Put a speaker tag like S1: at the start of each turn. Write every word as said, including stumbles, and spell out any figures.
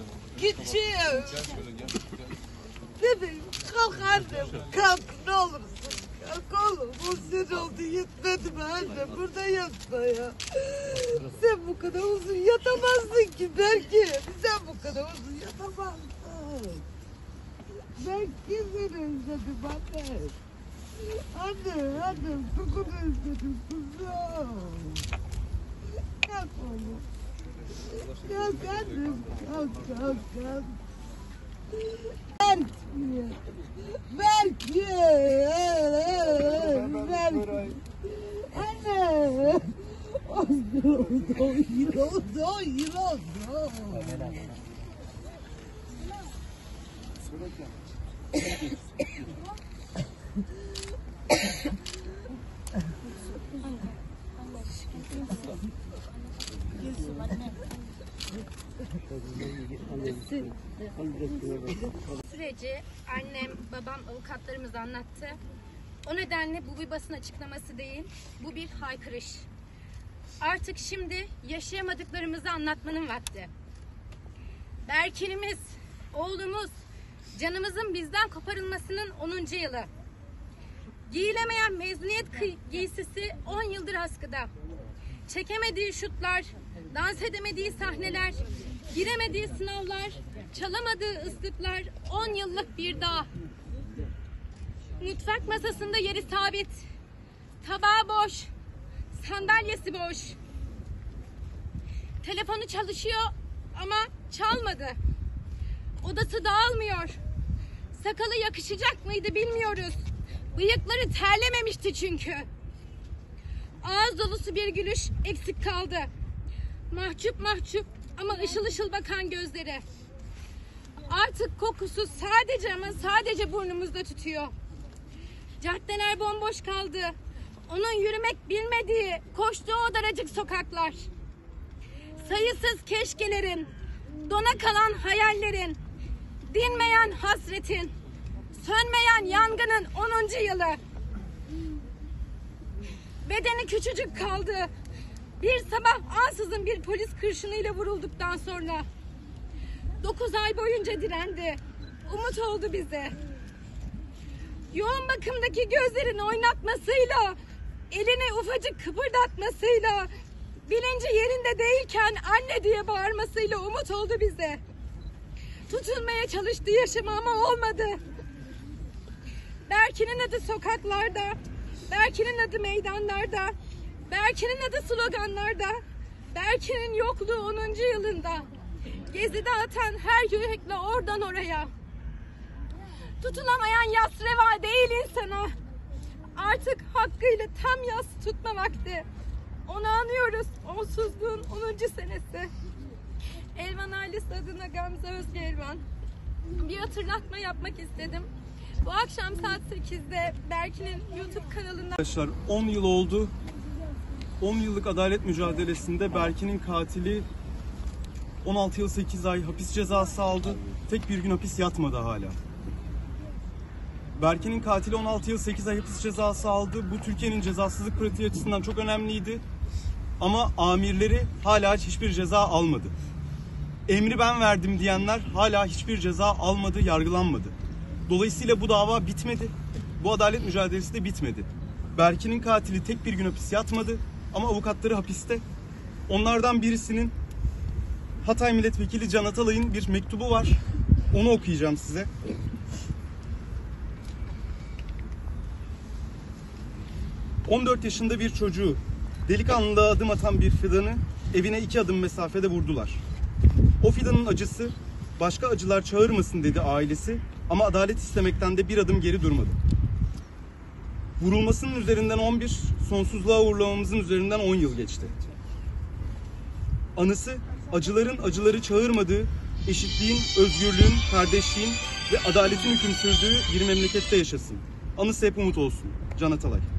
S1: Gideceğim. Bebeğim kalk annem. Kalk ne olursun. Kalk oğlum. On sene oldu yetmedi mi anne? Burada yatma ya. Sen bu kadar uzun yatamazsın ki belki. Sen bu kadar uzun yatamazsın. Ben kimleri özledim anne. Anne, anne, çok özledim kuzum. Kalk oğlum. Kalk annem, kalk, kalk, kalk. Belki, belki, belki. Anne. Oldu, oldu, yıl oldu, yıl oldu.
S2: Süreci annem, babam, avukatlarımız anlattı. O nedenle bu bir basın açıklaması değil, bu bir haykırış. Artık şimdi yaşayamadıklarımızı anlatmanın vakti. Berkin'imiz, oğlumuz, canımızın bizden koparılmasının onuncu yılı. Giyilemeyen mezuniyet giysisi on yıldır askıda. Çekemediği şutlar, dans edemediği sahneler, giremediği sınavlar, çalamadığı ıslıklar on yıllık bir dağ. Mutfak masasında yeri sabit, tabağı boş, sandalyesi boş. Telefonu çalışıyor ama çalmadı. Odası dağılmıyor. Sakalı yakışacak mıydı bilmiyoruz. Bıyıkları terlememişti çünkü. Ağız dolusu bir gülüş eksik kaldı. Mahcup mahcup ama ışıl ışıl bakan gözleri. Artık kokusu sadece ama sadece burnumuzda tütüyor. Caddeler bomboş kaldı. Onun yürümek bilmediği, koştuğu o daracık sokaklar. Sayısız keşkelerin, dona kalan hayallerin, dinmeyen hasretin, sönmeyen yangının onuncu yılı. Bedeni küçücük kaldı. Bir sabah ansızın bir polis kurşunuyla vurulduktan sonra. Dokuz ay boyunca direndi. Umut oldu bize. Yoğun bakımdaki gözlerin oynatmasıyla, elini ufacık kıpırdatmasıyla, bilinci yerinde değilken anne diye bağırmasıyla umut oldu bize. Tutunmaya çalıştı yaşama ama olmadı. Berkin'in adı sokaklarda, Berkin'in adı meydanlarda, Berkin'in adı sloganlarda, Berkin'in yokluğu onuncu yılında. Gezide atan her yürekle oradan oraya. Tutunamayan yas reva değil insana. Artık hakkıyla tam yas tutma vakti. Onu anıyoruz. Onsuzluğun onuncu senesi. Elvan ailesi adına Gamze Özge Elvan. Bir hatırlatma yapmak istedim. Bu akşam saat sekizde Berkin'in YouTube kanalında...
S3: Arkadaşlar on yıl oldu. on yıllık adalet mücadelesinde Berkin'in katili on altı yıl sekiz ay hapis cezası aldı. Tek bir gün hapis yatmadı hala. Berkin'in katili on altı yıl sekiz ay hapis cezası aldı. Bu Türkiye'nin cezasızlık pratiği açısından çok önemliydi. Ama amirleri hala hiçbir ceza almadı. Emri ben verdim diyenler hala hiçbir ceza almadı, yargılanmadı. Dolayısıyla bu dava bitmedi. Bu adalet mücadelesi de bitmedi. Berkin'in katili tek bir gün hapis yatmadı ama avukatları hapiste. Onlardan birisinin Hatay Milletvekili Can Atalay'ın bir mektubu var. Onu okuyacağım size. on dört yaşında bir çocuğu, delikanlılığa adım atan bir fidanı evine iki adım mesafede vurdular. O fidanın acısı başka acılar çağırmasın dedi ailesi ama adalet istemekten de bir adım geri durmadı. Vurulmasının üzerinden on bir, sonsuzluğa uğurlamamızın üzerinden on yıl geçti. Anısı acıların acıları çağırmadığı, eşitliğin, özgürlüğün, kardeşliğin ve adaletin hüküm sürdüğü bir memlekette yaşasın. Anısı hep umut olsun. Can Atalay.